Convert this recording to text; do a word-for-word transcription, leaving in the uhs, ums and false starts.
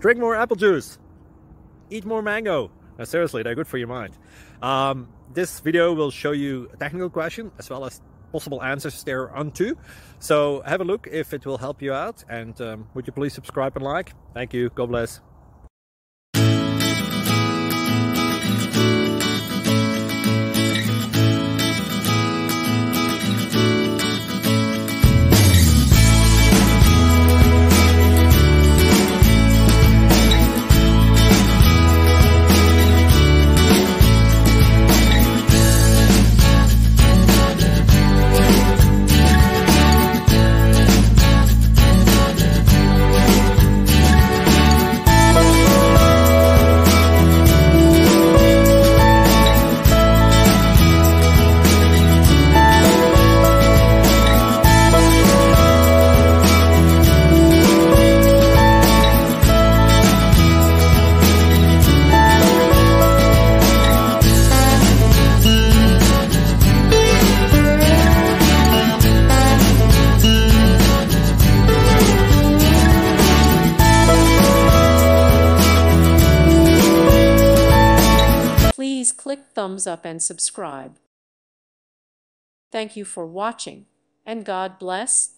drink more apple juice, eat more mango. No, seriously, they're good for your mind. Um, this video will show you a technical question as well as possible answers thereunto. So have a look if it will help you out, and um, would you please subscribe and like? Thank you. God bless. Please click thumbs up and subscribe. Thank you for watching, and God bless.